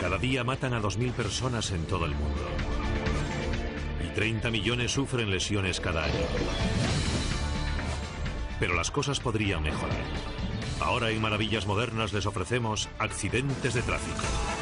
Cada día matan a 2000 personas en todo el mundo. Y 30 millones sufren lesiones cada año. Pero las cosas podrían mejorar. Ahora en Maravillas Modernas les ofrecemos accidentes de tráfico.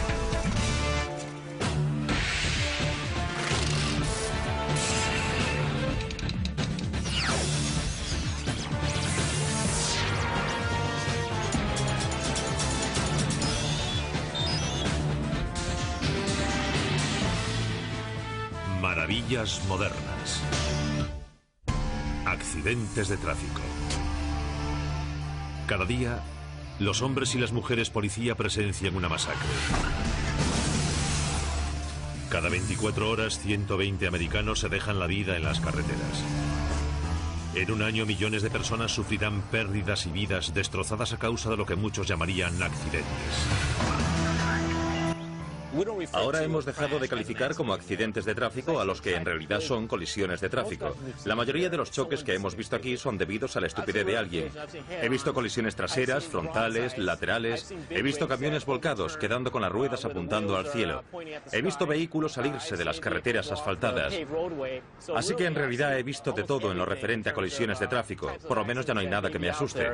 Maravillas Modernas. Accidentes de tráfico. Cada día, los hombres y las mujeres policía presencian una masacre. Cada 24 horas, 120 americanos se dejan la vida en las carreteras. En un año, millones de personas sufrirán pérdidas y vidas destrozadas a causa de lo que muchos llamarían accidentes. Ahora hemos dejado de calificar como accidentes de tráfico a los que en realidad son colisiones de tráfico. La mayoría de los choques que hemos visto aquí son debidos a la estupidez de alguien. He visto colisiones traseras, frontales, laterales. He visto camiones volcados, quedando con las ruedas apuntando al cielo. He visto vehículos salirse de las carreteras asfaltadas. Así que en realidad he visto de todo en lo referente a colisiones de tráfico. Por lo menos ya no hay nada que me asuste.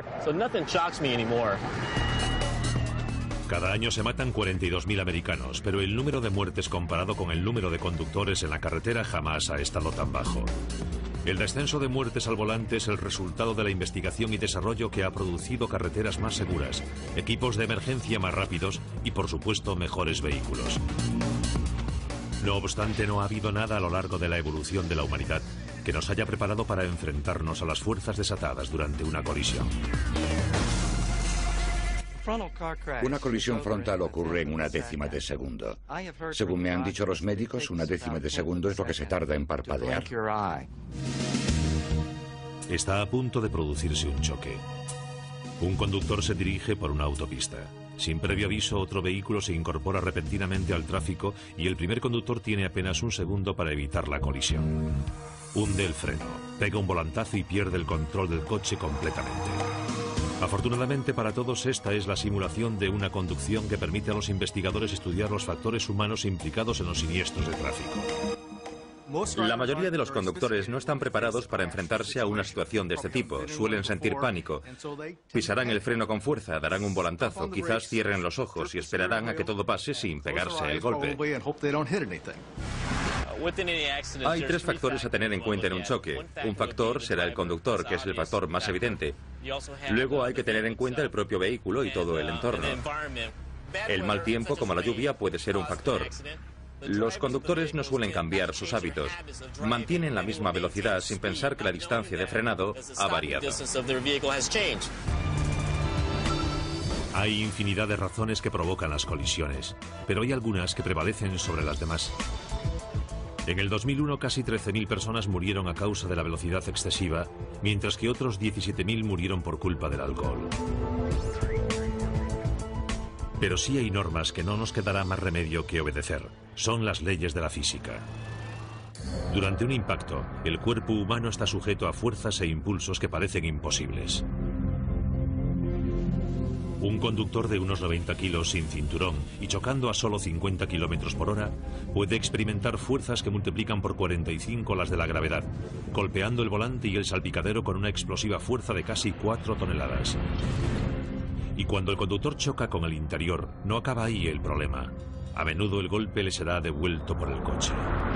Cada año se matan 42.000 americanos, pero el número de muertes comparado con el número de conductores en la carretera jamás ha estado tan bajo. El descenso de muertes al volante es el resultado de la investigación y desarrollo que ha producido carreteras más seguras, equipos de emergencia más rápidos y, por supuesto, mejores vehículos. No obstante, no ha habido nada a lo largo de la evolución de la humanidad que nos haya preparado para enfrentarnos a las fuerzas desatadas durante una colisión. Una colisión frontal ocurre en una décima de segundo. Según me han dicho los médicos, una décima de segundo es lo que se tarda en parpadear. Está a punto de producirse un choque. Un conductor se dirige por una autopista. Sin previo aviso, otro vehículo se incorpora repentinamente al tráfico y el primer conductor tiene apenas un segundo para evitar la colisión. Hunde el freno, pega un volantazo y pierde el control del coche completamente. Afortunadamente para todos, esta es la simulación de una conducción que permite a los investigadores estudiar los factores humanos implicados en los siniestros de tráfico. La mayoría de los conductores no están preparados para enfrentarse a una situación de este tipo. Suelen sentir pánico. Pisarán el freno con fuerza, darán un volantazo, quizás cierren los ojos y esperarán a que todo pase sin pegarse el golpe. Hay tres factores a tener en cuenta en un choque. Un factor será el conductor, que es el factor más evidente. Luego hay que tener en cuenta el propio vehículo y todo el entorno. El mal tiempo, como la lluvia, puede ser un factor. Los conductores no suelen cambiar sus hábitos. Mantienen la misma velocidad sin pensar que la distancia de frenado ha variado. Hay infinidad de razones que provocan las colisiones, pero hay algunas que prevalecen sobre las demás. En el 2001 casi 13.000 personas murieron a causa de la velocidad excesiva, mientras que otros 17.000 murieron por culpa del alcohol. Pero sí hay normas que no nos quedará más remedio que obedecer. Son las leyes de la física. Durante un impacto, el cuerpo humano está sujeto a fuerzas e impulsos que parecen imposibles. Un conductor de unos 90 kilos sin cinturón y chocando a solo 50 kilómetros por hora puede experimentar fuerzas que multiplican por 45 las de la gravedad, golpeando el volante y el salpicadero con una explosiva fuerza de casi 4 toneladas. Y cuando el conductor choca con el interior, no acaba ahí el problema. A menudo el golpe le será devuelto por el coche.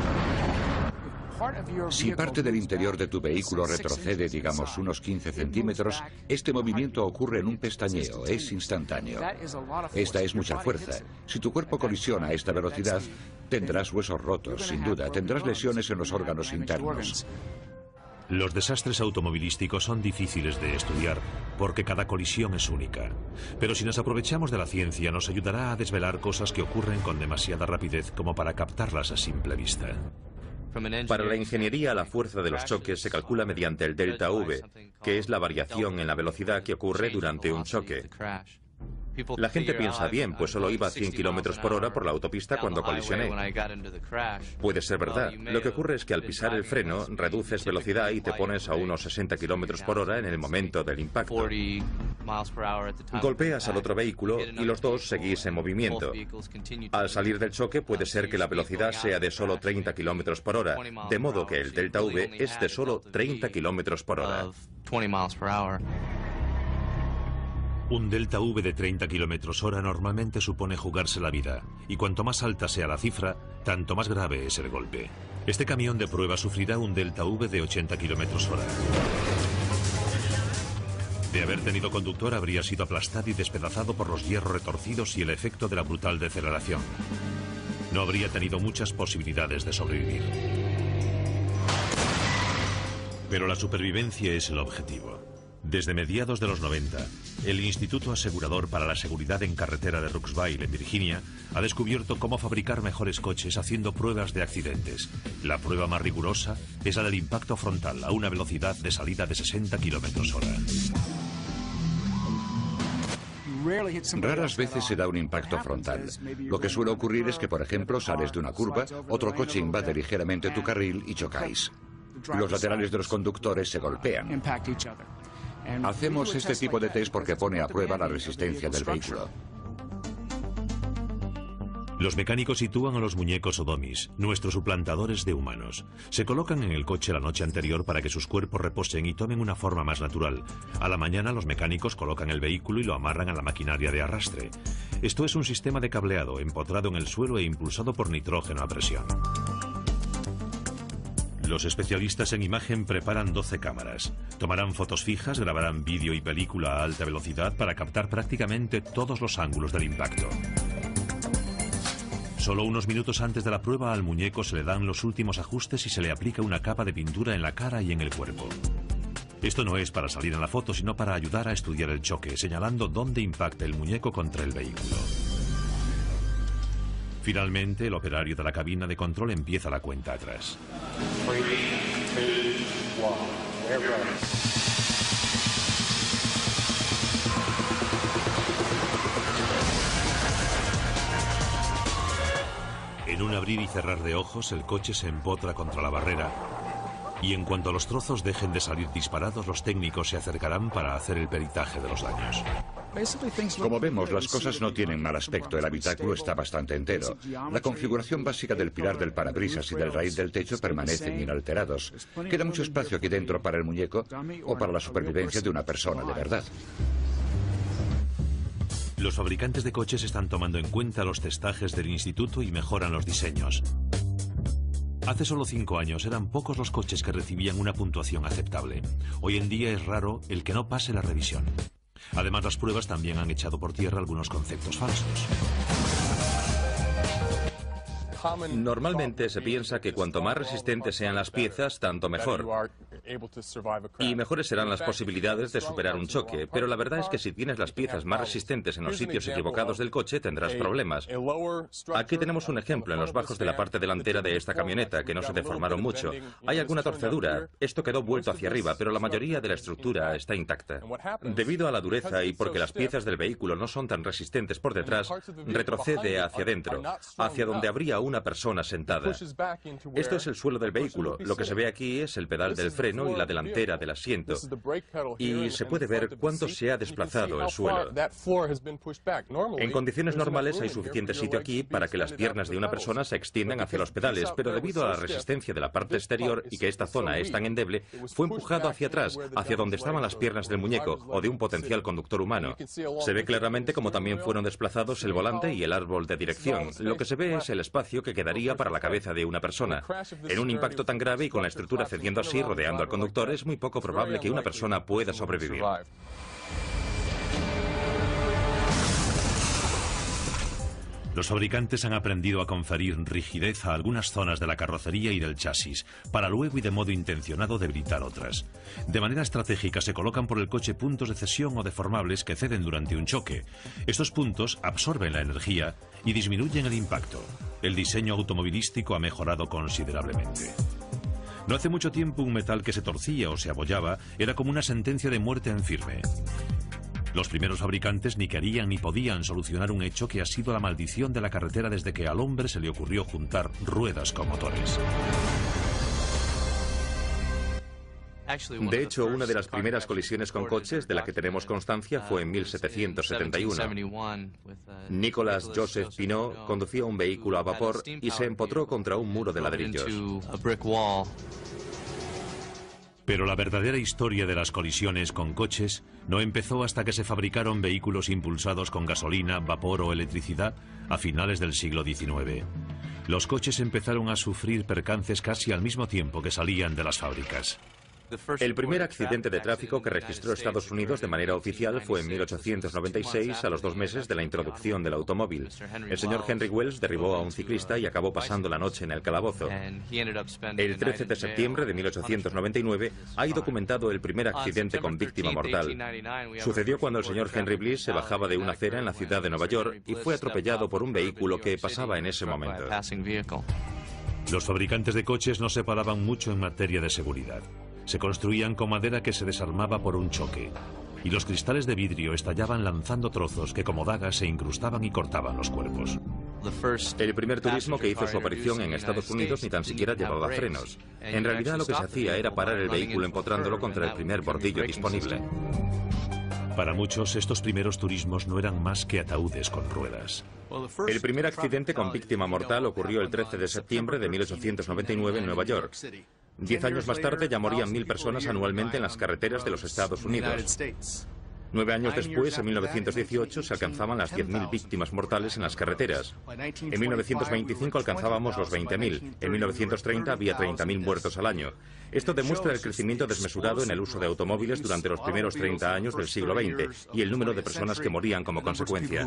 Si parte del interior de tu vehículo retrocede, digamos, unos 15 centímetros, este movimiento ocurre en un pestañeo, es instantáneo. Esta es mucha fuerza. Si tu cuerpo colisiona a esta velocidad, tendrás huesos rotos, sin duda, tendrás lesiones en los órganos internos. Los desastres automovilísticos son difíciles de estudiar porque cada colisión es única. Pero si nos aprovechamos de la ciencia, nos ayudará a desvelar cosas que ocurren con demasiada rapidez como para captarlas a simple vista. Para la ingeniería, la fuerza de los choques se calcula mediante el delta V, que es la variación en la velocidad que ocurre durante un choque. La gente piensa, bien, pues solo iba a 100 kilómetros por hora por la autopista cuando colisioné. Puede ser verdad. Lo que ocurre es que al pisar el freno, reduces velocidad y te pones a unos 60 kilómetros por hora en el momento del impacto. Golpeas al otro vehículo y los dos seguís en movimiento. Al salir del choque puede ser que la velocidad sea de solo 30 kilómetros por hora, de modo que el delta V es de solo 30 kilómetros por hora. Un delta V de 30 km/h normalmente supone jugarse la vida, y cuanto más alta sea la cifra, tanto más grave es el golpe. Este camión de prueba sufrirá un delta V de 80 km/h. De haber tenido conductor, habría sido aplastado y despedazado por los hierros retorcidos y el efecto de la brutal deceleración. No habría tenido muchas posibilidades de sobrevivir. Pero la supervivencia es el objetivo. Desde mediados de los 90, el Instituto Asegurador para la Seguridad en Carretera de Rooksville, en Virginia, ha descubierto cómo fabricar mejores coches haciendo pruebas de accidentes. La prueba más rigurosa es la del impacto frontal a una velocidad de salida de 60 km/h. Raras veces se da un impacto frontal. Lo que suele ocurrir es que, por ejemplo, sales de una curva, otro coche invade ligeramente tu carril y chocáis. Los laterales de los conductores se golpean. Hacemos este tipo de test porque pone a prueba la resistencia del vehículo. Los mecánicos sitúan a los muñecos o dummies, nuestros suplantadores de humanos. Se colocan en el coche la noche anterior para que sus cuerpos reposen y tomen una forma más natural. A la mañana los mecánicos colocan el vehículo y lo amarran a la maquinaria de arrastre. Esto es un sistema de cableado empotrado en el suelo e impulsado por nitrógeno a presión. Los especialistas en imagen preparan 12 cámaras. Tomarán fotos fijas, grabarán vídeo y película a alta velocidad para captar prácticamente todos los ángulos del impacto. Solo unos minutos antes de la prueba al muñeco se le dan los últimos ajustes y se le aplica una capa de pintura en la cara y en el cuerpo. Esto no es para salir en la foto, sino para ayudar a estudiar el choque, señalando dónde impacta el muñeco contra el vehículo. Finalmente, el operario de la cabina de control empieza la cuenta atrás. 3, 2, 1, we're ready. En un abrir y cerrar de ojos, el coche se empotra contra la barrera. Y en cuanto los trozos dejen de salir disparados, los técnicos se acercarán para hacer el peritaje de los daños. Como vemos, las cosas no tienen mal aspecto. El habitáculo está bastante entero. La configuración básica del pilar del parabrisas y del raíl del techo permanecen inalterados. Queda mucho espacio aquí dentro para el muñeco o para la supervivencia de una persona de verdad. Los fabricantes de coches están tomando en cuenta los testajes del instituto y mejoran los diseños. Hace solo 5 años eran pocos los coches que recibían una puntuación aceptable. Hoy en día es raro el que no pase la revisión. Además, las pruebas también han echado por tierra algunos conceptos falsos. Normalmente se piensa que cuanto más resistentes sean las piezas, tanto mejor. Y mejores serán las posibilidades de superar un choque, pero la verdad es que si tienes las piezas más resistentes en los sitios equivocados del coche, tendrás problemas. Aquí tenemos un ejemplo en los bajos de la parte delantera de esta camioneta, que no se deformaron mucho. Hay alguna torcedura, esto quedó vuelto hacia arriba, pero la mayoría de la estructura está intacta. Debido a la dureza y porque las piezas del vehículo no son tan resistentes por detrás, retrocede hacia adentro, hacia donde habría una persona sentada. Esto es el suelo del vehículo. Lo que se ve aquí es el pedal del freno y la delantera del asiento. Y se puede ver cuánto se ha desplazado el suelo. En condiciones normales hay suficiente sitio aquí para que las piernas de una persona se extiendan hacia los pedales, pero debido a la resistencia de la parte exterior y que esta zona es tan endeble, fue empujado hacia atrás, hacia donde estaban las piernas del muñeco o de un potencial conductor humano. Se ve claramente cómo también fueron desplazados el volante y el árbol de dirección. Lo que se ve es el espacio que quedaría para la cabeza de una persona. En un impacto tan grave y con la estructura cediendo así, rodeando al conductor, es muy poco probable que una persona pueda sobrevivir. Los fabricantes han aprendido a conferir rigidez a algunas zonas de la carrocería y del chasis, para luego y de modo intencionado debilitar otras. De manera estratégica se colocan por el coche puntos de cesión o deformables que ceden durante un choque. Estos puntos absorben la energía y disminuyen el impacto. El diseño automovilístico ha mejorado considerablemente. No hace mucho tiempo un metal que se torcía o se abollaba era como una sentencia de muerte en firme. Los primeros fabricantes ni querían ni podían solucionar un hecho que ha sido la maldición de la carretera desde que al hombre se le ocurrió juntar ruedas con motores. De hecho, una de las primeras colisiones con coches de la que tenemos constancia fue en 1771. Nicolas Joseph Pineau conducía un vehículo a vapor y se empotró contra un muro de ladrillos. Pero la verdadera historia de las colisiones con coches no empezó hasta que se fabricaron vehículos impulsados con gasolina, vapor o electricidad a finales del siglo XIX. Los coches empezaron a sufrir percances casi al mismo tiempo que salían de las fábricas. El primer accidente de tráfico que registró Estados Unidos de manera oficial fue en 1896, a los 2 meses de la introducción del automóvil. El señor Henry Wells derribó a un ciclista y acabó pasando la noche en el calabozo. El 13 de septiembre de 1899 hay documentado el primer accidente con víctima mortal. Sucedió cuando el señor Henry Bliss se bajaba de una acera en la ciudad de Nueva York y fue atropellado por un vehículo que pasaba en ese momento. Los fabricantes de coches no se paraban mucho en materia de seguridad. Se construían con madera que se desarmaba por un choque, y los cristales de vidrio estallaban lanzando trozos que como dagas se incrustaban y cortaban los cuerpos. El primer turismo que hizo su aparición en Estados Unidos ni tan siquiera llevaba frenos. En realidad lo que se hacía era parar el vehículo empotrándolo contra el primer bordillo disponible. Para muchos, estos primeros turismos no eran más que ataúdes con ruedas. El primer accidente con víctima mortal ocurrió el 13 de septiembre de 1899 en Nueva York. 10 años más tarde ya morían 1000 personas anualmente en las carreteras de los Estados Unidos. 9 años después, en 1918, se alcanzaban las 10.000 víctimas mortales en las carreteras. En 1925 alcanzábamos los 20.000. En 1930 había 30.000 muertos al año. Esto demuestra el crecimiento desmesurado en el uso de automóviles durante los primeros 30 años del siglo XX y el número de personas que morían como consecuencia.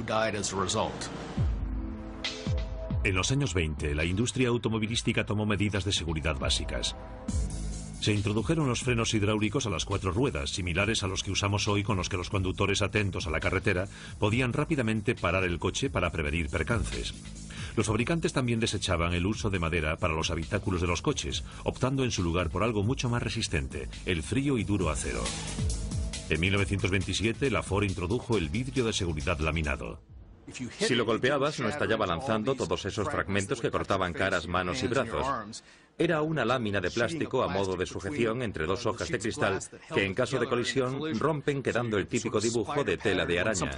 En los años 20, la industria automovilística tomó medidas de seguridad básicas. Se introdujeron los frenos hidráulicos a las 4 ruedas, similares a los que usamos hoy, con los que los conductores atentos a la carretera podían rápidamente parar el coche para prevenir percances. Los fabricantes también desechaban el uso de madera para los habitáculos de los coches, optando en su lugar por algo mucho más resistente, el frío y duro acero. En 1927, la Ford introdujo el vidrio de seguridad laminado. Si lo golpeabas, no estallaba lanzando todos esos fragmentos que cortaban caras, manos y brazos. Era una lámina de plástico a modo de sujeción entre 2 hojas de cristal que en caso de colisión rompen, quedando el típico dibujo de tela de araña.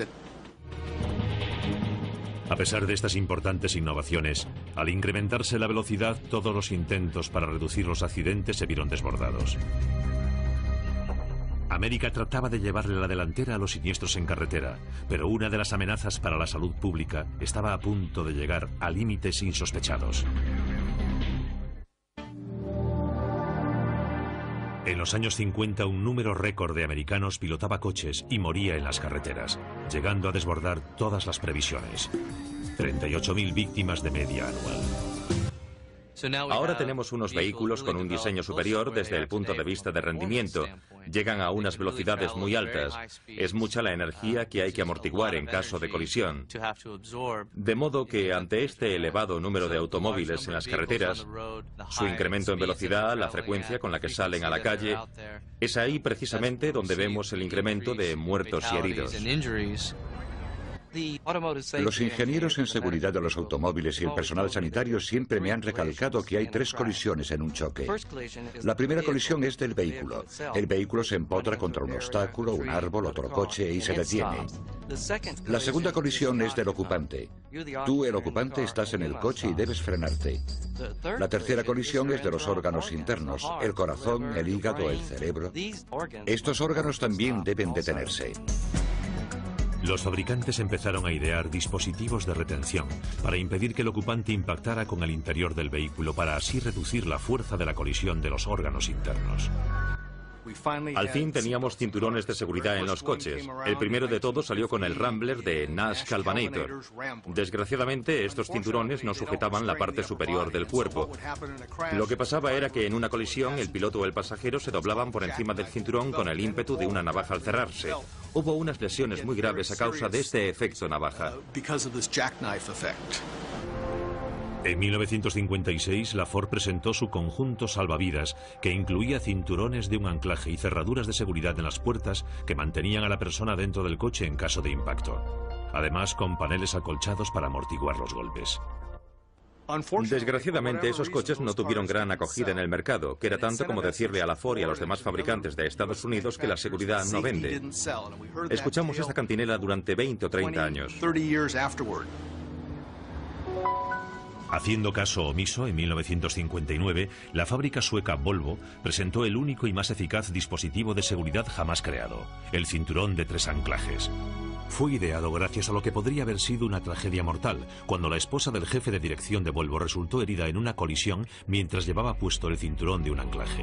A pesar de estas importantes innovaciones, al incrementarse la velocidad, todos los intentos para reducir los accidentes se vieron desbordados. América trataba de llevarle la delantera a los siniestros en carretera, pero una de las amenazas para la salud pública estaba a punto de llegar a límites insospechados. En los años 50, un número récord de americanos pilotaba coches y moría en las carreteras, llegando a desbordar todas las previsiones. 38.000 víctimas de media anual. Ahora tenemos unos vehículos con un diseño superior desde el punto de vista de rendimiento. Llegan a unas velocidades muy altas. Es mucha la energía que hay que amortiguar en caso de colisión. De modo que ante este elevado número de automóviles en las carreteras, su incremento en velocidad, la frecuencia con la que salen a la calle, es ahí precisamente donde vemos el incremento de muertos y heridos. Los ingenieros en seguridad de los automóviles y el personal sanitario siempre me han recalcado que hay 3 colisiones en un choque. La primera colisión es del vehículo. El vehículo se empotra contra un obstáculo, un árbol, otro coche y se detiene. La segunda colisión es del ocupante. Tú, el ocupante, estás en el coche y debes frenarte. La tercera colisión es de los órganos internos, el corazón, el hígado, el cerebro. Estos órganos también deben detenerse. Los fabricantes empezaron a idear dispositivos de retención para impedir que el ocupante impactara con el interior del vehículo, para así reducir la fuerza de la colisión de los órganos internos. Al fin teníamos cinturones de seguridad en los coches. El primero de todos salió con el Rambler de Nash Calvinator. Desgraciadamente, estos cinturones no sujetaban la parte superior del cuerpo. Lo que pasaba era que en una colisión el piloto o el pasajero se doblaban por encima del cinturón con el ímpetu de una navaja al cerrarse. Hubo unas lesiones muy graves a causa de este efecto navaja. En 1956, la Ford presentó su conjunto salvavidas, que incluía cinturones de un anclaje y cerraduras de seguridad en las puertas que mantenían a la persona dentro del coche en caso de impacto. Además, con paneles acolchados para amortiguar los golpes. Desgraciadamente, esos coches no tuvieron gran acogida en el mercado, que era tanto como decirle a la Ford y a los demás fabricantes de Estados Unidos que la seguridad no vende. Escuchamos esta cantinela durante 20 o 30 años. Haciendo caso omiso, en 1959, la fábrica sueca Volvo presentó el único y más eficaz dispositivo de seguridad jamás creado, el cinturón de 3 anclajes. Fue ideado gracias a lo que podría haber sido una tragedia mortal, cuando la esposa del jefe de dirección de Volvo resultó herida en una colisión mientras llevaba puesto el cinturón de un anclaje.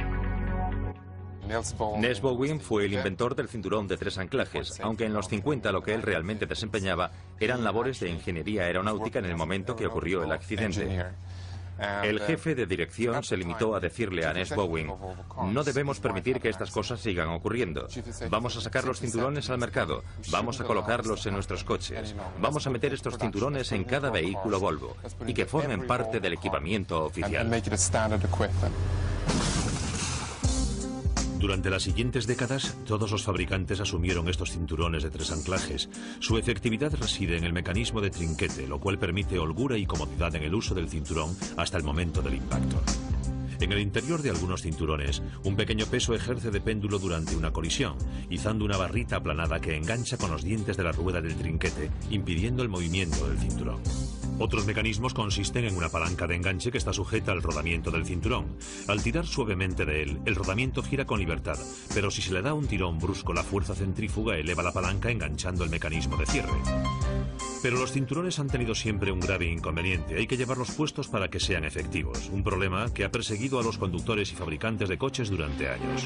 Nels Bowen fue el inventor del cinturón de 3 anclajes, aunque en los 50 lo que él realmente desempeñaba eran labores de ingeniería aeronáutica en el momento que ocurrió el accidente. El jefe de dirección se limitó a decirle a Nels Bowen: no debemos permitir que estas cosas sigan ocurriendo. Vamos a sacar los cinturones al mercado, vamos a colocarlos en nuestros coches, vamos a meter estos cinturones en cada vehículo Volvo y que formen parte del equipamiento oficial. Durante las siguientes décadas, todos los fabricantes asumieron estos cinturones de 3 anclajes. Su efectividad reside en el mecanismo de trinquete, lo cual permite holgura y comodidad en el uso del cinturón hasta el momento del impacto. En el interior de algunos cinturones, un pequeño peso ejerce de péndulo durante una colisión, izando una barrita aplanada que engancha con los dientes de la rueda del trinquete, impidiendo el movimiento del cinturón. Otros mecanismos consisten en una palanca de enganche que está sujeta al rodamiento del cinturón. Al tirar suavemente de él, el rodamiento gira con libertad, pero si se le da un tirón brusco, la fuerza centrífuga eleva la palanca enganchando el mecanismo de cierre. Pero los cinturones han tenido siempre un grave inconveniente: hay que llevarlos puestos para que sean efectivos, un problema que ha perseguido a los conductores y fabricantes de coches durante años.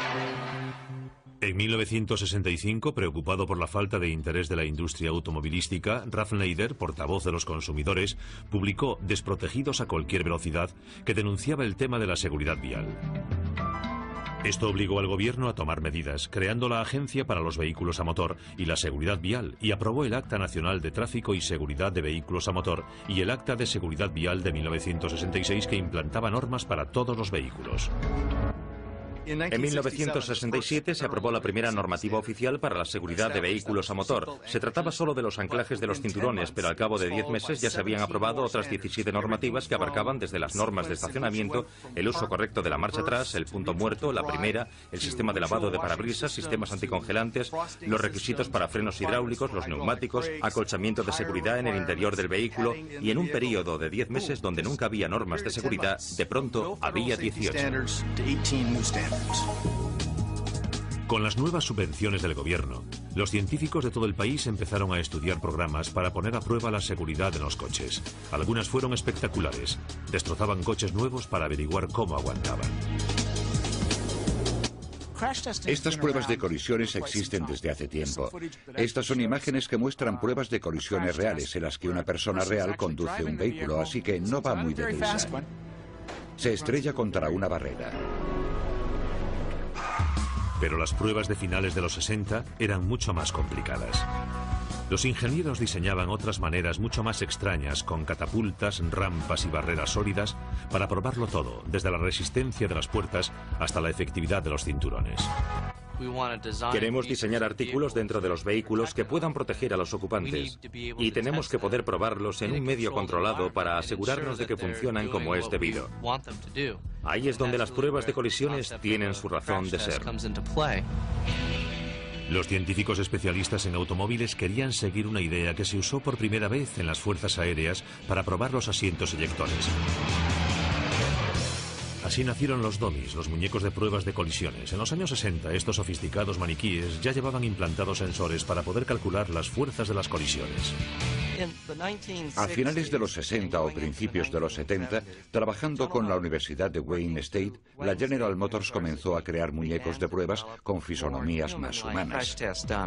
En 1965, preocupado por la falta de interés de la industria automovilística, Ralph Nader, portavoz de los consumidores, publicó Desprotegidos a cualquier velocidad, que denunciaba el tema de la seguridad vial. Esto obligó al gobierno a tomar medidas, creando la Agencia para los Vehículos a Motor y la Seguridad Vial, y aprobó el Acta Nacional de Tráfico y Seguridad de Vehículos a Motor y el Acta de Seguridad Vial de 1966, que implantaba normas para todos los vehículos. En 1967 se aprobó la primera normativa oficial para la seguridad de vehículos a motor. Se trataba solo de los anclajes de los cinturones, pero al cabo de 10 meses ya se habían aprobado otras 17 normativas que abarcaban desde las normas de estacionamiento, el uso correcto de la marcha atrás, el punto muerto, la primera, el sistema de lavado de parabrisas, sistemas anticongelantes, los requisitos para frenos hidráulicos, los neumáticos, acolchamiento de seguridad en el interior del vehículo, y en un periodo de 10 meses donde nunca había normas de seguridad, de pronto había 18. Con las nuevas subvenciones del gobierno, los científicos de todo el país empezaron a estudiar programas para poner a prueba la seguridad de los coches. Algunas fueron espectaculares. Destrozaban coches nuevos para averiguar cómo aguantaban. Estas pruebas de colisiones existen desde hace tiempo. Estas son imágenes que muestran pruebas de colisiones reales en las que una persona real conduce un vehículo, así que no va muy deprisa. Se estrella contra una barrera. Pero las pruebas de finales de los 60 eran mucho más complicadas. Los ingenieros diseñaban otras maneras mucho más extrañas, con catapultas, rampas y barreras sólidas, para probarlo todo, desde la resistencia de las puertas hasta la efectividad de los cinturones. Queremos diseñar artículos dentro de los vehículos que puedan proteger a los ocupantes, y tenemos que poder probarlos en un medio controlado para asegurarnos de que funcionan como es debido. Ahí es donde las pruebas de colisiones tienen su razón de ser. Los científicos especialistas en automóviles querían seguir una idea que se usó por primera vez en las fuerzas aéreas para probar los asientos eyectores. Así nacieron los dummies, los muñecos de pruebas de colisiones. En los años 60, estos sofisticados maniquíes ya llevaban implantados sensores para poder calcular las fuerzas de las colisiones. A finales de los 60 o principios de los 70, trabajando con la Universidad de Wayne State, la General Motors comenzó a crear muñecos de pruebas con fisonomías más humanas.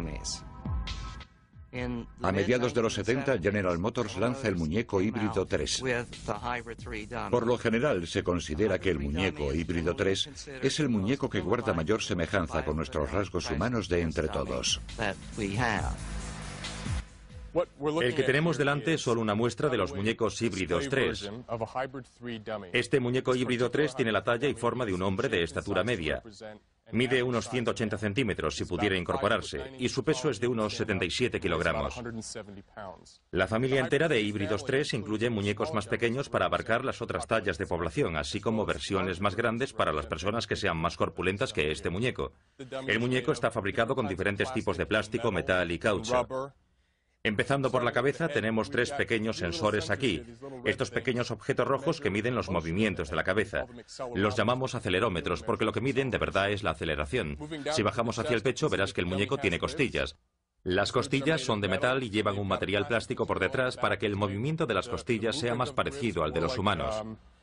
A mediados de los 70, General Motors lanza el muñeco híbrido 3. Por lo general, se considera que el muñeco híbrido 3 es el muñeco que guarda mayor semejanza con nuestros rasgos humanos de entre todos. El que tenemos delante es solo una muestra de los muñecos híbridos 3. Este muñeco híbrido 3 tiene la talla y forma de un hombre de estatura media. Mide unos 180 centímetros si pudiera incorporarse, y su peso es de unos 77 kilogramos. La familia entera de híbridos 3 incluye muñecos más pequeños para abarcar las otras tallas de población, así como versiones más grandes para las personas que sean más corpulentas que este muñeco. El muñeco está fabricado con diferentes tipos de plástico, metal y caucho. Empezando por la cabeza, tenemos 3 pequeños sensores aquí. Estos pequeños objetos rojos que miden los movimientos de la cabeza. Los llamamos acelerómetros porque lo que miden de verdad es la aceleración. Si bajamos hacia el pecho, verás que el muñeco tiene costillas. Las costillas son de metal y llevan un material plástico por detrás para que el movimiento de las costillas sea más parecido al de los humanos.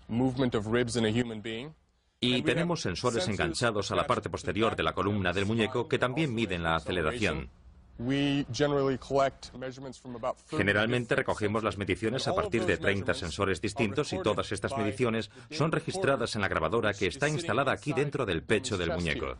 Y tenemos sensores enganchados a la parte posterior de la columna del muñeco que también miden la aceleración. Generalmente recogemos las mediciones a partir de 30 sensores distintos y todas estas mediciones son registradas en la grabadora que está instalada aquí dentro del pecho del muñeco.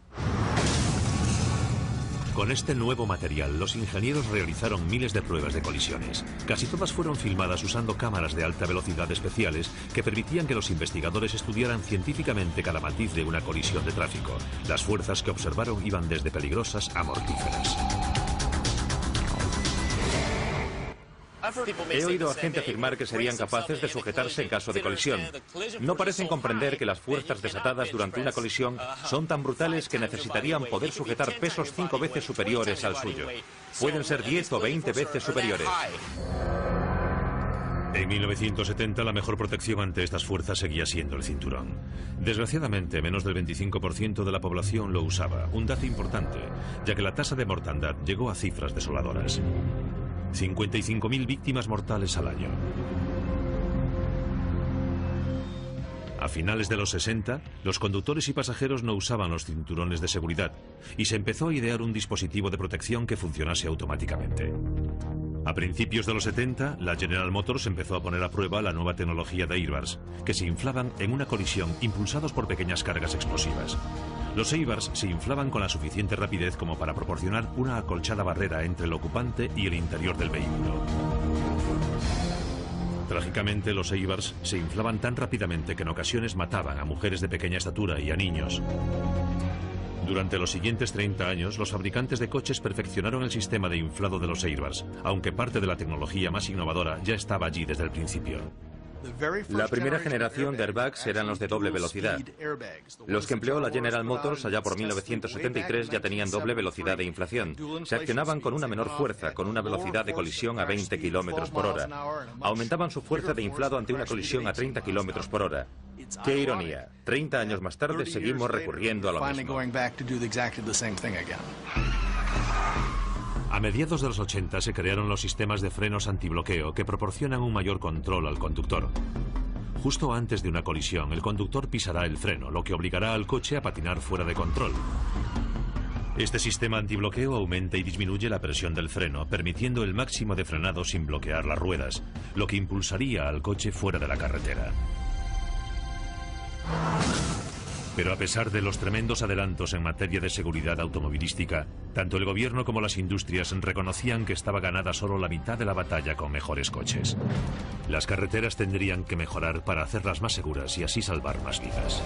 Con este nuevo material, los ingenieros realizaron miles de pruebas de colisiones. Casi todas fueron filmadas usando cámaras de alta velocidad especiales que permitían que los investigadores estudiaran científicamente cada matiz de una colisión de tráfico. Las fuerzas que observaron iban desde peligrosas a mortíferas. He oído a gente afirmar que serían capaces de sujetarse en caso de colisión. No parecen comprender que las fuerzas desatadas durante una colisión son tan brutales que necesitarían poder sujetar pesos 5 veces superiores al suyo. Pueden ser 10 o 20 veces superiores. En 1970 la mejor protección ante estas fuerzas seguía siendo el cinturón. Desgraciadamente, menos del 25% de la población lo usaba, un dato importante, ya que la tasa de mortandad llegó a cifras desoladoras. 55.000 víctimas mortales al año. A finales de los 60, los conductores y pasajeros no usaban los cinturones de seguridad y se empezó a idear un dispositivo de protección que funcionase automáticamente. A principios de los 70, la General Motors empezó a poner a prueba la nueva tecnología de airbags, que se inflaban en una colisión impulsados por pequeñas cargas explosivas. Los airbags se inflaban con la suficiente rapidez como para proporcionar una acolchada barrera entre el ocupante y el interior del vehículo. Trágicamente, los airbags se inflaban tan rápidamente que en ocasiones mataban a mujeres de pequeña estatura y a niños. Durante los siguientes 30 años, los fabricantes de coches perfeccionaron el sistema de inflado de los airbags, aunque parte de la tecnología más innovadora ya estaba allí desde el principio. La primera generación de airbags eran los de doble velocidad. Los que empleó la General Motors allá por 1973 ya tenían doble velocidad de inflación. Se accionaban con una menor fuerza, con una velocidad de colisión a 20 km por hora. Aumentaban su fuerza de inflado ante una colisión a 30 km por hora. ¡Qué ironía! 30 años más tarde seguimos recurriendo a lo mismo. A mediados de los 80 se crearon los sistemas de frenos antibloqueo que proporcionan un mayor control al conductor. Justo antes de una colisión, el conductor pisará el freno, lo que obligará al coche a patinar fuera de control. Este sistema antibloqueo aumenta y disminuye la presión del freno, permitiendo el máximo de frenado sin bloquear las ruedas, lo que impulsaría al coche fuera de la carretera. Pero a pesar de los tremendos adelantos en materia de seguridad automovilística, tanto el gobierno como las industrias reconocían que estaba ganada solo la mitad de la batalla con mejores coches. Las carreteras tendrían que mejorar para hacerlas más seguras y así salvar más vidas.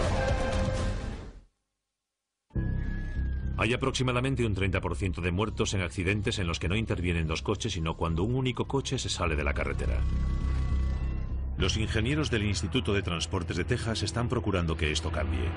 Hay aproximadamente un 30% de muertos en accidentes en los que no intervienen dos coches, sino cuando un único coche se sale de la carretera. Los ingenieros del Instituto de Transportes de Texas están procurando que esto cambie.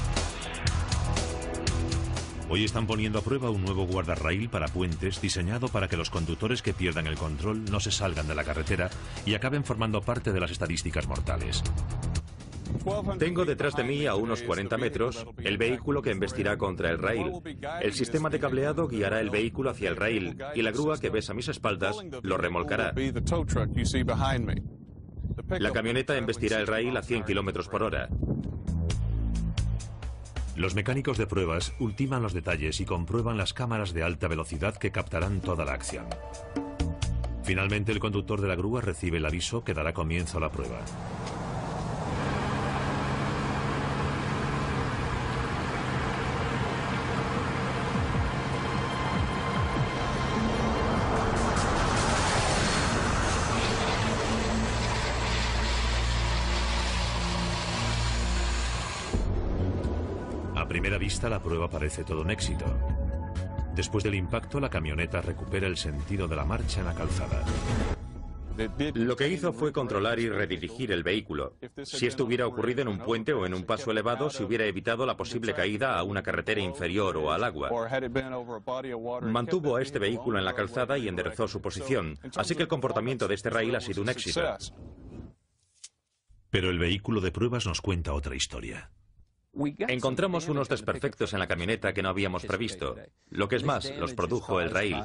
Hoy están poniendo a prueba un nuevo guardarraíl para puentes diseñado para que los conductores que pierdan el control no se salgan de la carretera y acaben formando parte de las estadísticas mortales. Tengo detrás de mí, a unos 40 metros, el vehículo que embestirá contra el raíl. El sistema de cableado guiará el vehículo hacia el raíl y la grúa que ves a mis espaldas lo remolcará. La camioneta embestirá el raíl a 100 km por hora. Los mecánicos de pruebas ultiman los detalles y comprueban las cámaras de alta velocidad que captarán toda la acción. Finalmente, el conductor de la grúa recibe el aviso que dará comienzo a la prueba. primera vista, la prueba parece todo un éxito. Después del impacto, la camioneta recupera el sentido de la marcha en la calzada. Lo que hizo fue controlar y redirigir el vehículo. Si esto hubiera ocurrido en un puente o en un paso elevado, se hubiera evitado la posible caída a una carretera inferior o al agua. Mantuvo a este vehículo en la calzada y enderezó su posición, así que el comportamiento de este rail ha sido un éxito. Pero el vehículo de pruebas nos cuenta otra historia. Encontramos unos desperfectos en la camioneta que no habíamos previsto. Lo que es más, los produjo el rail.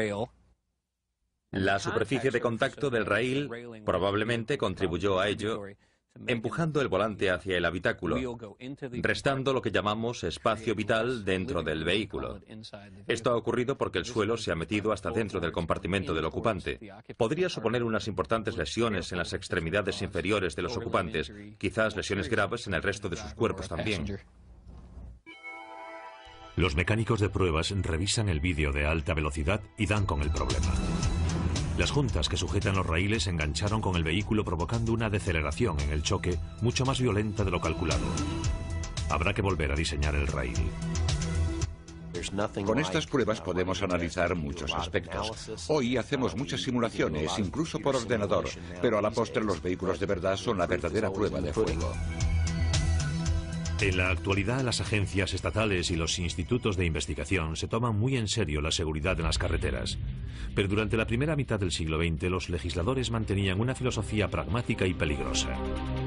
La superficie de contacto del rail probablemente contribuyó a ello, empujando el volante hacia el habitáculo, restando lo que llamamos espacio vital dentro del vehículo. Esto ha ocurrido porque el suelo se ha metido hasta dentro del compartimento del ocupante. Podría suponer unas importantes lesiones en las extremidades inferiores de los ocupantes, quizás lesiones graves en el resto de sus cuerpos también. Los mecánicos de pruebas revisan el vídeo de alta velocidad y dan con el problema. Las juntas que sujetan los raíles se engancharon con el vehículo, provocando una deceleración en el choque mucho más violenta de lo calculado. Habrá que volver a diseñar el rail. Con estas pruebas podemos analizar muchos aspectos. Hoy hacemos muchas simulaciones, incluso por ordenador, pero a la postre los vehículos de verdad son la verdadera prueba de fuego. En la actualidad, las agencias estatales y los institutos de investigación se toman muy en serio la seguridad en las carreteras. Pero durante la primera mitad del siglo XX, los legisladores mantenían una filosofía pragmática y peligrosa.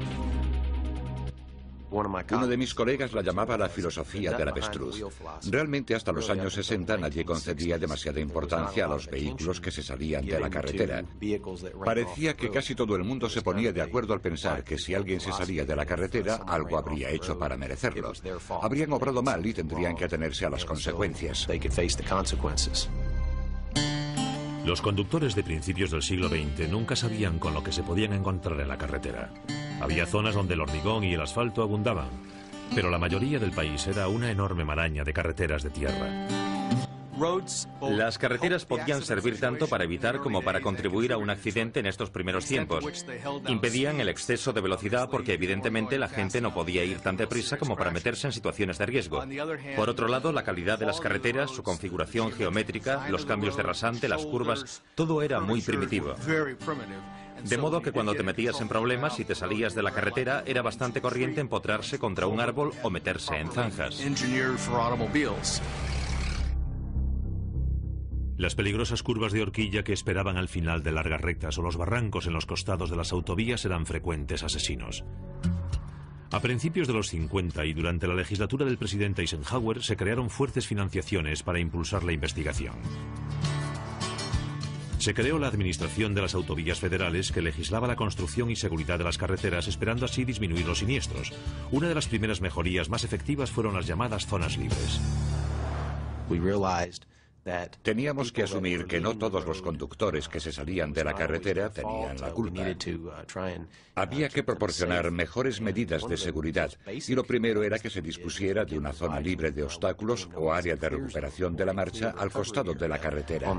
Uno de mis colegas la llamaba la filosofía del avestruz. Realmente hasta los años 60 nadie concedía demasiada importancia a los vehículos que se salían de la carretera. Parecía que casi todo el mundo se ponía de acuerdo al pensar que si alguien se salía de la carretera, algo habría hecho para merecerlo. Habrían obrado mal y tendrían que atenerse a las consecuencias. Los conductores de principios del siglo XX nunca sabían con lo que se podían encontrar en la carretera. Había zonas donde el hormigón y el asfalto abundaban, pero la mayoría del país era una enorme maraña de carreteras de tierra. Las carreteras podían servir tanto para evitar como para contribuir a un accidente en estos primeros tiempos. Impedían el exceso de velocidad porque evidentemente la gente no podía ir tan deprisa como para meterse en situaciones de riesgo. Por otro lado, la calidad de las carreteras, su configuración geométrica, los cambios de rasante, las curvas, todo era muy primitivo. De modo que cuando te metías en problemas y te salías de la carretera, era bastante corriente empotrarse contra un árbol o meterse en zanjas. Las peligrosas curvas de horquilla que esperaban al final de largas rectas o los barrancos en los costados de las autovías eran frecuentes asesinos. A principios de los 50 y durante la legislatura del presidente Eisenhower se crearon fuertes financiaciones para impulsar la investigación. Se creó la Administración de las Autovías Federales, que legislaba la construcción y seguridad de las carreteras, esperando así disminuir los siniestros. Una de las primeras mejorías más efectivas fueron las llamadas zonas libres. Teníamos que asumir que no todos los conductores que se salían de la carretera tenían la culpa. Había que proporcionar mejores medidas de seguridad, y lo primero era que se dispusiera de una zona libre de obstáculos o área de recuperación de la marcha al costado de la carretera.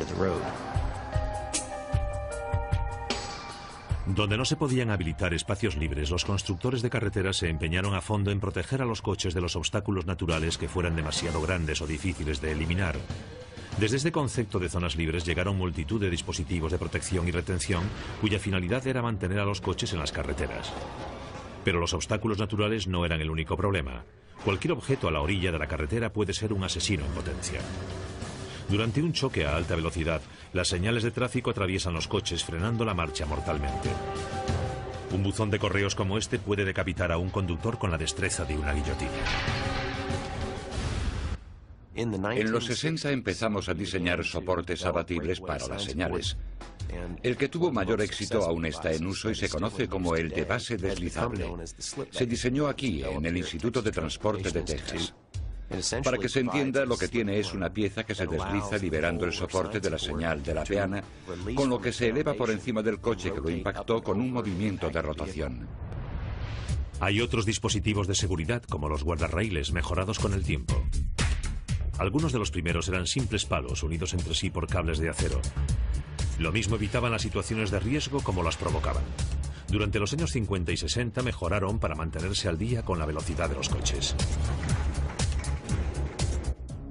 Donde no se podían habilitar espacios libres, los constructores de carreteras se empeñaron a fondo en proteger a los coches de los obstáculos naturales que fueran demasiado grandes o difíciles de eliminar. Desde este concepto de zonas libres llegaron multitud de dispositivos de protección y retención cuya finalidad era mantener a los coches en las carreteras. Pero los obstáculos naturales no eran el único problema. Cualquier objeto a la orilla de la carretera puede ser un asesino en potencia. Durante un choque a alta velocidad, las señales de tráfico atraviesan los coches, frenando la marcha mortalmente. Un buzón de correos como este puede decapitar a un conductor con la destreza de una guillotina. En los 60 empezamos a diseñar soportes abatibles para las señales. El que tuvo mayor éxito aún está en uso y se conoce como el de base deslizable. Se diseñó aquí, en el Instituto de Transporte de Texas. Para que se entienda, lo que tiene es una pieza que se desliza liberando el soporte de la señal de la peana, con lo que se eleva por encima del coche que lo impactó con un movimiento de rotación. Hay otros dispositivos de seguridad, como los guardarraíles, mejorados con el tiempo. Algunos de los primeros eran simples palos unidos entre sí por cables de acero. Lo mismo evitaban las situaciones de riesgo como las provocaban. Durante los años 50 y 60 mejoraron para mantenerse al día con la velocidad de los coches.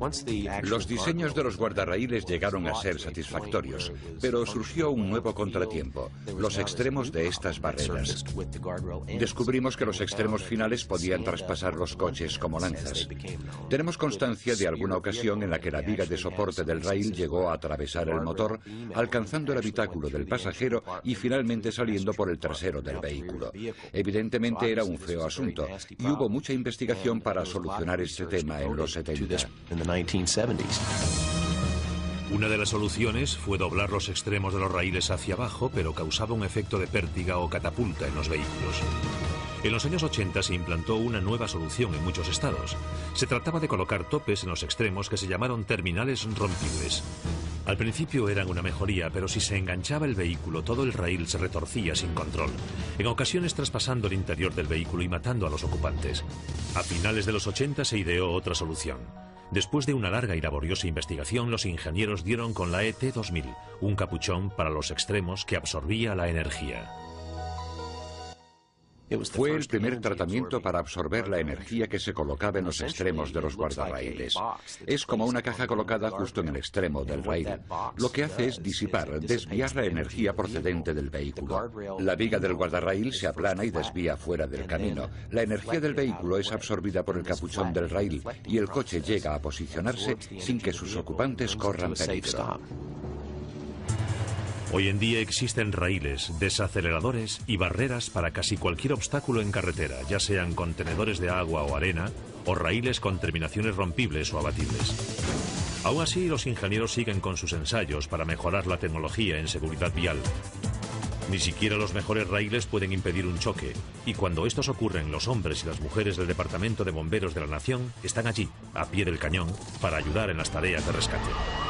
Los diseños de los guardarraíles llegaron a ser satisfactorios, pero surgió un nuevo contratiempo: los extremos de estas barreras. Descubrimos que los extremos finales podían traspasar los coches como lanzas. Tenemos constancia de alguna ocasión en la que la viga de soporte del raíl llegó a atravesar el motor, alcanzando el habitáculo del pasajero y finalmente saliendo por el trasero del vehículo. Evidentemente era un feo asunto, y hubo mucha investigación para solucionar este tema en los 70. Una de las soluciones fue doblar los extremos de los raíles hacia abajo, pero causaba un efecto de pértiga o catapulta en los vehículos. En los años 80 se implantó una nueva solución en muchos estados. Se trataba de colocar topes en los extremos que se llamaron terminales rompibles. Al principio eran una mejoría, pero si se enganchaba el vehículo, todo el raíl se retorcía sin control, en ocasiones traspasando el interior del vehículo y matando a los ocupantes. A finales de los 80 se ideó otra solución. Después de una larga y laboriosa investigación, los ingenieros dieron con la ET-2000, un capuchón para los extremos que absorbía la energía. Fue el primer tratamiento para absorber la energía que se colocaba en los extremos de los guardarraíles. Es como una caja colocada justo en el extremo del raíl. Lo que hace es disipar, desviar la energía procedente del vehículo. La viga del guardarraíl se aplana y desvía fuera del camino. La energía del vehículo es absorbida por el capuchón del raíl y el coche llega a posicionarse sin que sus ocupantes corran peligro. Hoy en día existen raíles, desaceleradores y barreras para casi cualquier obstáculo en carretera, ya sean contenedores de agua o arena, o raíles con terminaciones rompibles o abatibles. Aún así, los ingenieros siguen con sus ensayos para mejorar la tecnología en seguridad vial. Ni siquiera los mejores raíles pueden impedir un choque, y cuando estos ocurren, los hombres y las mujeres del Departamento de Bomberos de la Nación están allí, a pie del cañón, para ayudar en las tareas de rescate.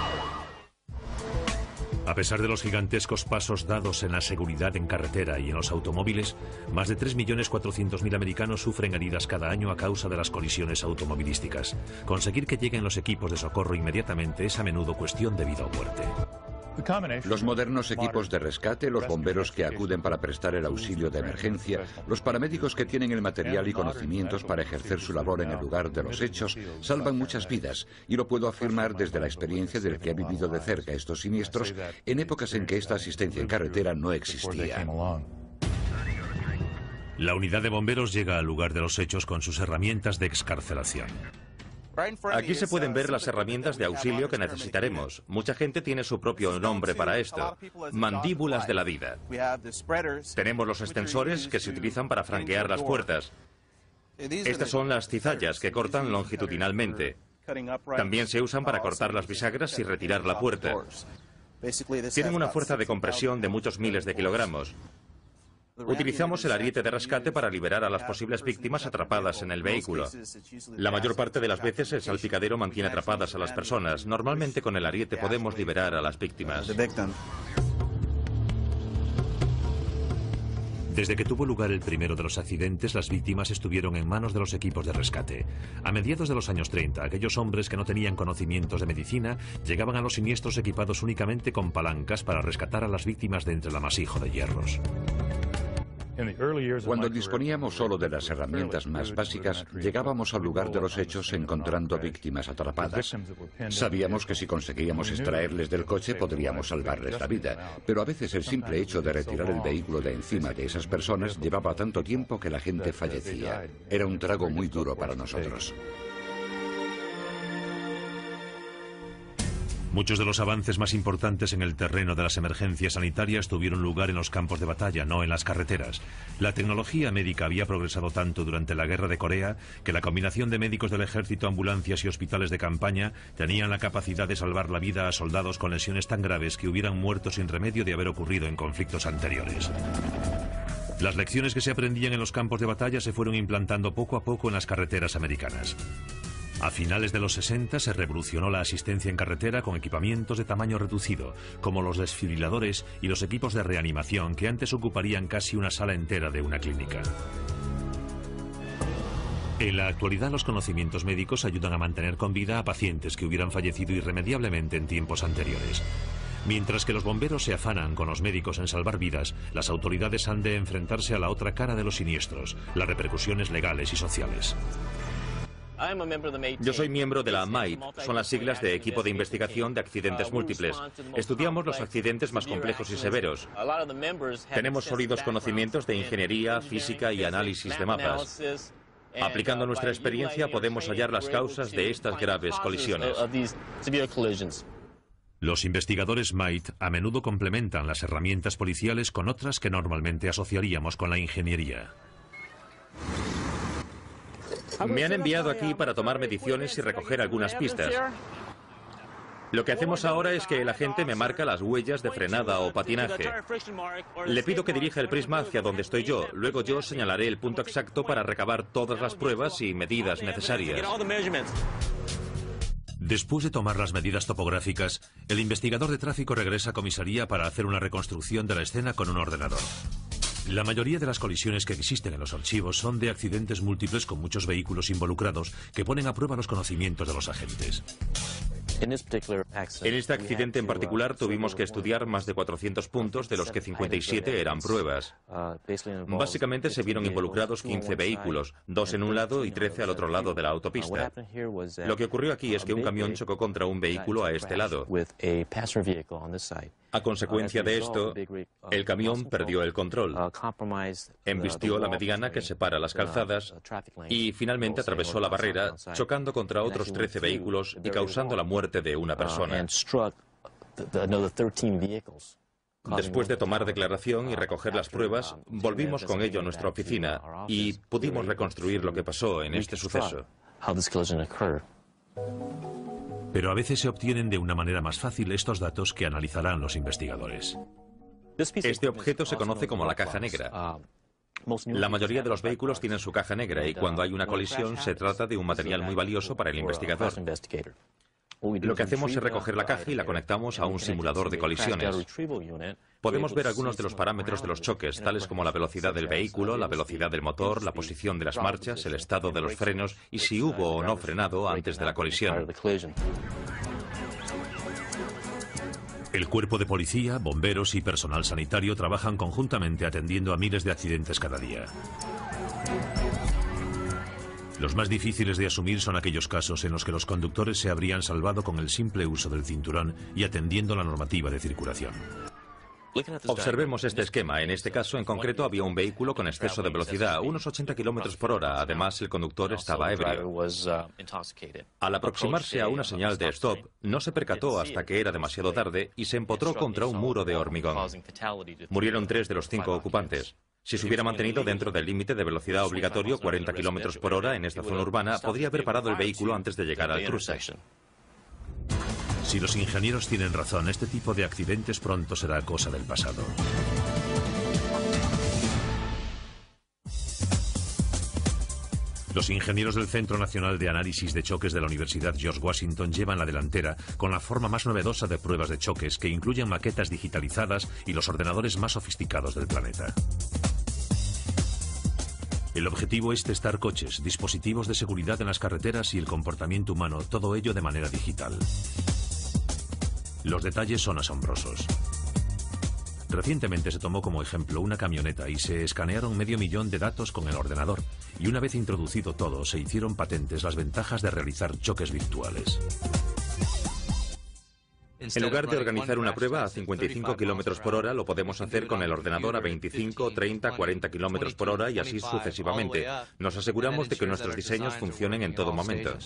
A pesar de los gigantescos pasos dados en la seguridad en carretera y en los automóviles, más de 3.400.000 americanos sufren heridas cada año a causa de las colisiones automovilísticas. Conseguir que lleguen los equipos de socorro inmediatamente es a menudo cuestión de vida o muerte. Los modernos equipos de rescate, los bomberos que acuden para prestar el auxilio de emergencia, los paramédicos que tienen el material y conocimientos para ejercer su labor en el lugar de los hechos, salvan muchas vidas, y lo puedo afirmar desde la experiencia del que ha vivido de cerca estos siniestros en épocas en que esta asistencia en carretera no existía. La unidad de bomberos llega al lugar de los hechos con sus herramientas de excarcelación. Aquí se pueden ver las herramientas de auxilio que necesitaremos. Mucha gente tiene su propio nombre para esto: mandíbulas de la vida. Tenemos los extensores que se utilizan para franquear las puertas. Estas son las cizallas que cortan longitudinalmente. También se usan para cortar las bisagras y retirar la puerta. Tienen una fuerza de compresión de muchos miles de kilogramos. Utilizamos el ariete de rescate para liberar a las posibles víctimas atrapadas en el vehículo. La mayor parte de las veces el salpicadero mantiene atrapadas a las personas. Normalmente con el ariete podemos liberar a las víctimas. Desde que tuvo lugar el primero de los accidentes, las víctimas estuvieron en manos de los equipos de rescate. A mediados de los años 30, aquellos hombres que no tenían conocimientos de medicina llegaban a los siniestros equipados únicamente con palancas para rescatar a las víctimas de entre el amasijo de hierros. Cuando disponíamos solo de las herramientas más básicas, llegábamos al lugar de los hechos encontrando víctimas atrapadas. Sabíamos que si conseguíamos extraerles del coche podríamos salvarles la vida, pero a veces el simple hecho de retirar el vehículo de encima de esas personas llevaba tanto tiempo que la gente fallecía. Era un trago muy duro para nosotros. Muchos de los avances más importantes en el terreno de las emergencias sanitarias tuvieron lugar en los campos de batalla, no en las carreteras. La tecnología médica había progresado tanto durante la Guerra de Corea que la combinación de médicos del ejército, ambulancias y hospitales de campaña tenían la capacidad de salvar la vida a soldados con lesiones tan graves que hubieran muerto sin remedio de haber ocurrido en conflictos anteriores. Las lecciones que se aprendían en los campos de batalla se fueron implantando poco a poco en las carreteras americanas. A finales de los 60 se revolucionó la asistencia en carretera con equipamientos de tamaño reducido, como los desfibriladores y los equipos de reanimación que antes ocuparían casi una sala entera de una clínica. En la actualidad, los conocimientos médicos ayudan a mantener con vida a pacientes que hubieran fallecido irremediablemente en tiempos anteriores. Mientras que los bomberos se afanan con los médicos en salvar vidas, las autoridades han de enfrentarse a la otra cara de los siniestros, las repercusiones legales y sociales. Yo soy miembro de la MITE, son las siglas de Equipo de Investigación de Accidentes Múltiples. Estudiamos los accidentes más complejos y severos. Tenemos sólidos conocimientos de ingeniería, física y análisis de mapas. Aplicando nuestra experiencia podemos hallar las causas de estas graves colisiones. Los investigadores MITE a menudo complementan las herramientas policiales con otras que normalmente asociaríamos con la ingeniería. Me han enviado aquí para tomar mediciones y recoger algunas pistas. Lo que hacemos ahora es que el agente me marca las huellas de frenada o patinaje. Le pido que dirija el prisma hacia donde estoy yo. Luego yo señalaré el punto exacto para recabar todas las pruebas y medidas necesarias. Después de tomar las medidas topográficas, el investigador de tráfico regresa a comisaría para hacer una reconstrucción de la escena con un ordenador. La mayoría de las colisiones que existen en los archivos son de accidentes múltiples con muchos vehículos involucrados que ponen a prueba los conocimientos de los agentes. En este accidente en particular tuvimos que estudiar más de 400 puntos, de los que 57 eran pruebas. Básicamente se vieron involucrados 15 vehículos, 2 en un lado y 13 al otro lado de la autopista. Lo que ocurrió aquí es que un camión chocó contra un vehículo a este lado. A consecuencia de esto, el camión perdió el control, embistió la mediana que separa las calzadas y finalmente atravesó la barrera, chocando contra otros 13 vehículos y causando la muerte de una persona. Después de tomar declaración y recoger las pruebas, volvimos con ello a nuestra oficina y pudimos reconstruir lo que pasó en este suceso. Pero a veces se obtienen de una manera más fácil estos datos que analizarán los investigadores. Este objeto se conoce como la caja negra. La mayoría de los vehículos tienen su caja negra y cuando hay una colisión se trata de un material muy valioso para el investigador. Lo que hacemos es recoger la caja y la conectamos a un simulador de colisiones. Podemos ver algunos de los parámetros de los choques, tales como la velocidad del vehículo, la velocidad del motor, la posición de las marchas, el estado de los frenos y si hubo o no frenado antes de la colisión. El cuerpo de policía, bomberos y personal sanitario trabajan conjuntamente atendiendo a miles de accidentes cada día. Los más difíciles de asumir son aquellos casos en los que los conductores se habrían salvado con el simple uso del cinturón y atendiendo la normativa de circulación. Observemos este esquema. En este caso en concreto había un vehículo con exceso de velocidad, unos 80 kilómetros por hora. Además, el conductor estaba ebrio. Al aproximarse a una señal de stop, no se percató hasta que era demasiado tarde y se empotró contra un muro de hormigón. Murieron 3 de los 5 ocupantes. Si se hubiera mantenido dentro del límite de velocidad obligatorio, 40 kilómetros por hora, en esta zona urbana, podría haber parado el vehículo antes de llegar al cruce. Si los ingenieros tienen razón, este tipo de accidentes pronto será cosa del pasado. Los ingenieros del Centro Nacional de Análisis de Choques de la Universidad George Washington llevan la delantera con la forma más novedosa de pruebas de choques que incluyen maquetas digitalizadas y los ordenadores más sofisticados del planeta. El objetivo es testar coches, dispositivos de seguridad en las carreteras y el comportamiento humano, todo ello de manera digital. Los detalles son asombrosos. Recientemente se tomó como ejemplo una camioneta y se escanearon 500.000 de datos con el ordenador, y una vez introducido todo, se hicieron patentes las ventajas de realizar choques virtuales. En lugar de organizar una prueba a 55 kilómetros por hora, lo podemos hacer con el ordenador a 25, 30, 40 kilómetros por hora y así sucesivamente. Nos aseguramos de que nuestros diseños funcionen en todo momento.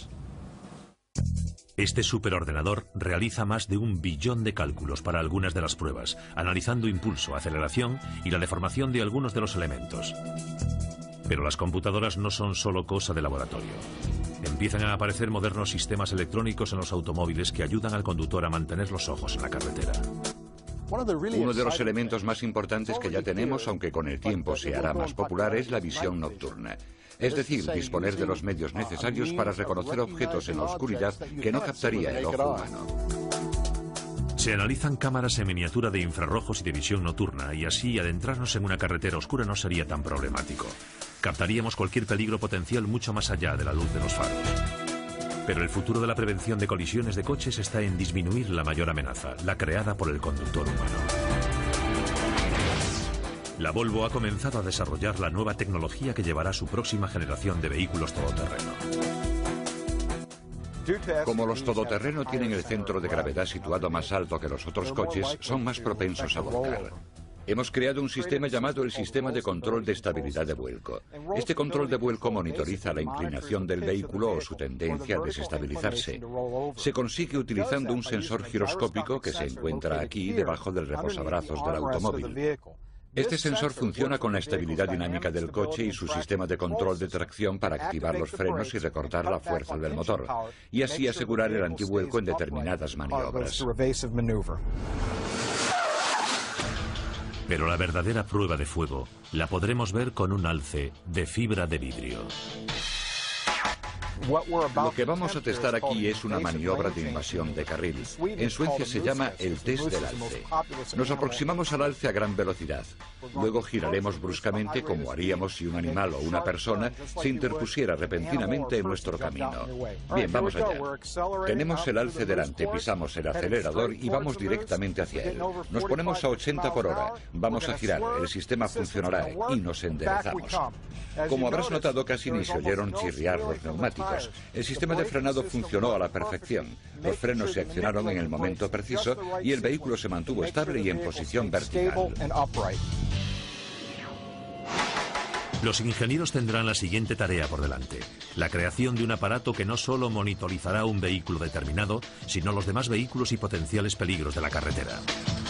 Este superordenador realiza más de 1 billón de cálculos para algunas de las pruebas, analizando impulso, aceleración y la deformación de algunos de los elementos. Pero las computadoras no son solo cosa de laboratorio. Empiezan a aparecer modernos sistemas electrónicos en los automóviles que ayudan al conductor a mantener los ojos en la carretera. Uno de los elementos más importantes que ya tenemos, aunque con el tiempo se hará más popular, es la visión nocturna. Es decir, disponer de los medios necesarios para reconocer objetos en la oscuridad que no captaría el ojo humano. Se analizan cámaras en miniatura de infrarrojos y de visión nocturna, y así adentrarnos en una carretera oscura no sería tan problemático. Captaríamos cualquier peligro potencial mucho más allá de la luz de los faros. Pero el futuro de la prevención de colisiones de coches está en disminuir la mayor amenaza, la creada por el conductor humano. La Volvo ha comenzado a desarrollar la nueva tecnología que llevará a su próxima generación de vehículos todoterreno. Como los todoterreno tienen el centro de gravedad situado más alto que los otros coches, son más propensos a volcar. Hemos creado un sistema llamado el Sistema de Control de Estabilidad de Vuelco. Este control de vuelco monitoriza la inclinación del vehículo o su tendencia a desestabilizarse. Se consigue utilizando un sensor giroscópico que se encuentra aquí debajo del reposabrazos del automóvil. Este sensor funciona con la estabilidad dinámica del coche y su sistema de control de tracción para activar los frenos y recortar la fuerza del motor, y así asegurar el antivuelco en determinadas maniobras. Pero la verdadera prueba de fuego la podremos ver con un alce de fibra de vidrio. Lo que vamos a testar aquí es una maniobra de invasión de carril. En Suecia se llama el test del alce. Nos aproximamos al alce a gran velocidad. Luego giraremos bruscamente como haríamos si un animal o una persona se interpusiera repentinamente en nuestro camino. Bien, vamos allá. Tenemos el alce delante, pisamos el acelerador y vamos directamente hacia él. Nos ponemos a 80 por hora. Vamos a girar, el sistema funcionará y nos enderezamos. Como habrás notado, casi ni se oyeron chirriar los neumáticos. El sistema de frenado funcionó a la perfección. Los frenos se accionaron en el momento preciso y el vehículo se mantuvo estable y en posición vertical. Los ingenieros tendrán la siguiente tarea por delante: la creación de un aparato que no solo monitorizará un vehículo determinado, sino los demás vehículos y potenciales peligros de la carretera.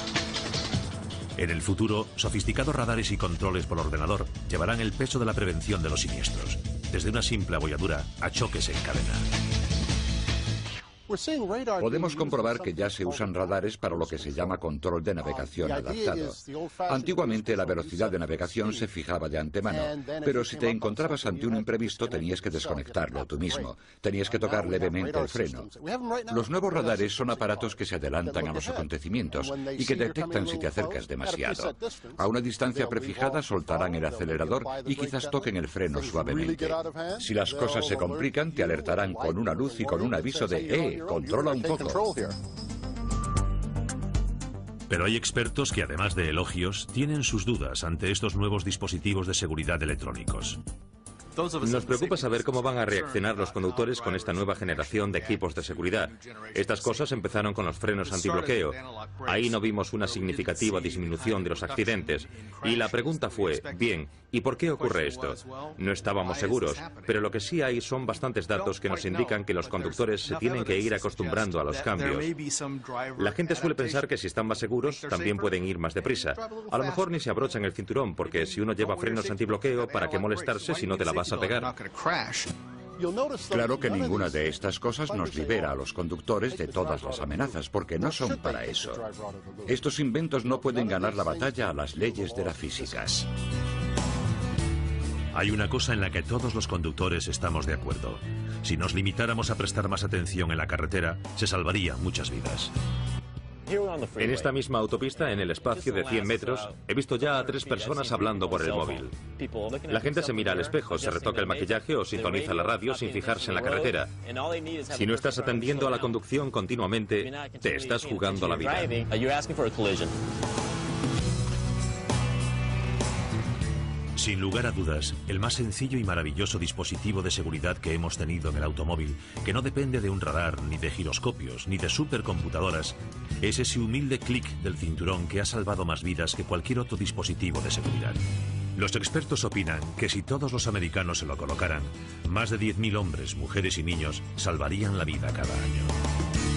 En el futuro, sofisticados radares y controles por ordenador llevarán el peso de la prevención de los siniestros, desde una simple abolladura a choques en cadena. Podemos comprobar que ya se usan radares para lo que se llama control de navegación adaptado. Antiguamente la velocidad de navegación se fijaba de antemano, pero si te encontrabas ante un imprevisto tenías que desconectarlo tú mismo, tenías que tocar levemente el freno. Los nuevos radares son aparatos que se adelantan a los acontecimientos y que detectan si te acercas demasiado. A una distancia prefijada soltarán el acelerador y quizás toquen el freno suavemente. Si las cosas se complican, te alertarán con una luz y con un aviso de controla un poco. Pero hay expertos que, además de elogios, tienen sus dudas ante estos nuevos dispositivos de seguridad electrónicos. Nos preocupa saber cómo van a reaccionar los conductores con esta nueva generación de equipos de seguridad. Estas cosas empezaron con los frenos antibloqueo. Ahí no vimos una significativa disminución de los accidentes. Y la pregunta fue, bien, ¿y por qué ocurre esto? No estábamos seguros, pero lo que sí hay son bastantes datos que nos indican que los conductores se tienen que ir acostumbrando a los cambios. La gente suele pensar que si están más seguros, también pueden ir más deprisa. A lo mejor ni se abrochan el cinturón, porque si uno lleva frenos antibloqueo, ¿para qué molestarse si no te la vas a pegar? Claro que ninguna de estas cosas nos libera a los conductores de todas las amenazas, porque no son para eso. Estos inventos no pueden ganar la batalla a las leyes de la física. Hay una cosa en la que todos los conductores estamos de acuerdo. Si nos limitáramos a prestar más atención en la carretera, se salvarían muchas vidas. En esta misma autopista, en el espacio de 100 metros, he visto ya a 3 personas hablando por el móvil. La gente se mira al espejo, se retoca el maquillaje o sintoniza la radio sin fijarse en la carretera. Si no estás atendiendo a la conducción continuamente, te estás jugando la vida. Sin lugar a dudas, el más sencillo y maravilloso dispositivo de seguridad que hemos tenido en el automóvil, que no depende de un radar, ni de giroscopios, ni de supercomputadoras, es ese humilde clic del cinturón que ha salvado más vidas que cualquier otro dispositivo de seguridad. Los expertos opinan que si todos los americanos se lo colocaran, más de 10.000 hombres, mujeres y niños salvarían la vida cada año.